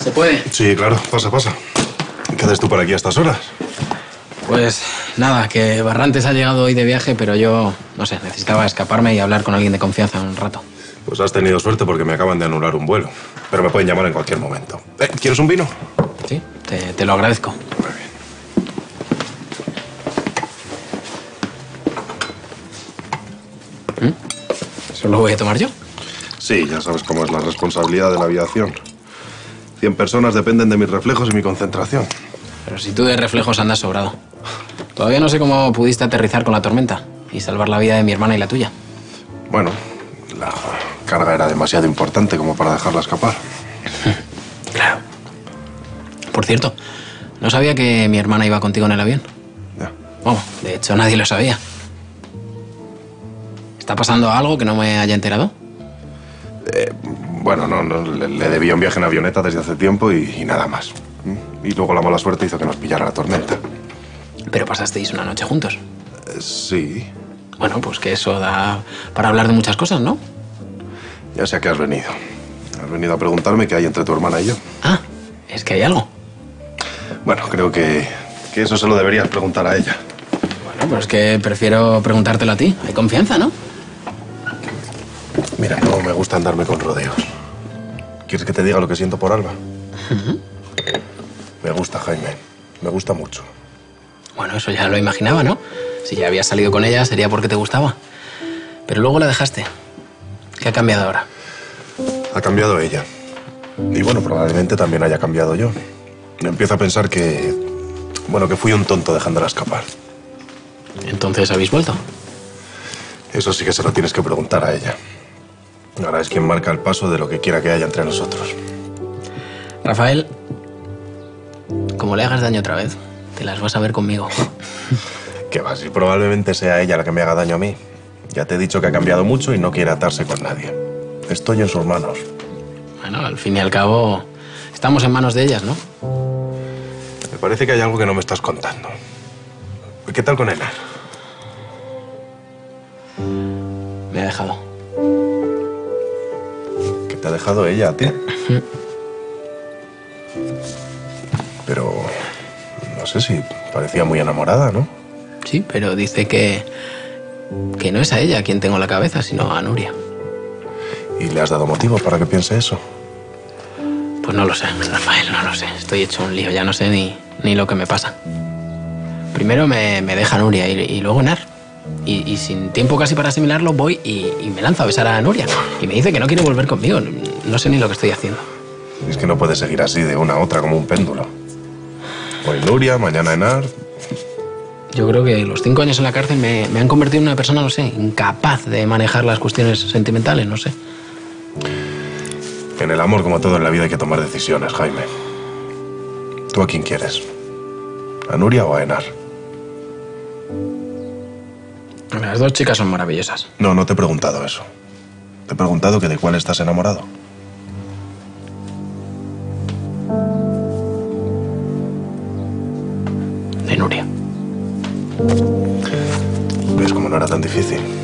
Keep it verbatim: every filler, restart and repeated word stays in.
¿Se puede? Sí, claro. Pasa, pasa. ¿Qué haces tú por aquí a estas horas? Pues nada, que Barrantes ha llegado hoy de viaje, pero yo, no sé, necesitaba escaparme y hablar con alguien de confianza un rato. Pues has tenido suerte porque me acaban de anular un vuelo. Pero me pueden llamar en cualquier momento. Eh, ¿Quieres un vino? Sí, te, te lo agradezco. Muy bien. ¿Mm? ¿Eso lo voy a tomar yo? Sí, ya sabes cómo es la responsabilidad de la aviación. Cien personas dependen de mis reflejos y mi concentración. Pero si tú de reflejos andas sobrado. Todavía no sé cómo pudiste aterrizar con la tormenta y salvar la vida de mi hermana y la tuya. Bueno, la carga era demasiado importante como para dejarla escapar. Claro. Por cierto, no sabía que mi hermana iba contigo en el avión. Ya. Bueno, de hecho nadie lo sabía. ¿Está pasando algo que no me haya enterado? Eh, bueno, no, no le, le debía un viaje en avioneta desde hace tiempo y, y nada más. Y luego la mala suerte hizo que nos pillara la tormenta. Pero pasasteis una noche juntos. Eh, sí. Bueno, pues que eso da para hablar de muchas cosas, ¿no? Ya sé a qué has venido. Has venido a preguntarme qué hay entre tu hermana y yo. Ah, es que hay algo. Bueno, creo que, que eso se lo deberías preguntar a ella. Bueno, pero es que prefiero preguntártelo a ti. Hay confianza, ¿no? Mira, no me gusta andarme con rodeos. ¿Quieres que te diga lo que siento por Alba? Uh-huh. Me gusta, Jaime. Me gusta mucho. Bueno, eso ya lo imaginaba, ¿no? Si ya habías salido con ella, sería porque te gustaba. Pero luego la dejaste. ¿Qué ha cambiado ahora? Ha cambiado ella. Y bueno, probablemente también haya cambiado yo. Empiezo a pensar que... Bueno, que fui un tonto dejándola escapar. ¿Entonces habéis vuelto? Eso sí que se lo tienes que preguntar a ella. Ahora es quien marca el paso de lo que quiera que haya entre nosotros. Rafael, como le hagas daño otra vez, te las vas a ver conmigo. ¿Qué va? Si probablemente sea ella la que me haga daño a mí. Ya te he dicho que ha cambiado mucho y no quiere atarse con nadie. Estoy en sus manos. Bueno, al fin y al cabo, estamos en manos de ellas, ¿no? Me parece que hay algo que no me estás contando. ¿Qué tal con Enar? Me ha dejado. ¿Que te ha dejado ella a ti? Pero... no sé si parecía muy enamorada, ¿no? Sí, pero dice que... que no es a ella a quien tengo en la cabeza, sino a Nuria. ¿Y le has dado motivo para que piense eso? Pues no lo sé, Rafael, no lo sé. Estoy hecho un lío, ya no sé ni, ni lo que me pasa. Primero me, me deja Nuria y, y luego Enar. Y, y sin tiempo casi para asimilarlo, voy y, y me lanzo a besar a Nuria. Y me dice que no quiere volver conmigo. No sé ni lo que estoy haciendo. Es que no puedes seguir así de una a otra como un péndulo. Hoy Nuria, mañana Enar. Yo creo que los cinco años en la cárcel me, me han convertido en una persona, no sé, incapaz de manejar las cuestiones sentimentales, no sé. En el amor, como todo en la vida, hay que tomar decisiones, Jaime. ¿Tú a quién quieres? ¿A Nuria o a Enar? Las dos chicas son maravillosas. No, no te he preguntado eso. Te he preguntado que de cuál estás enamorado. De Nuria. ¿Ves cómo no era tan difícil?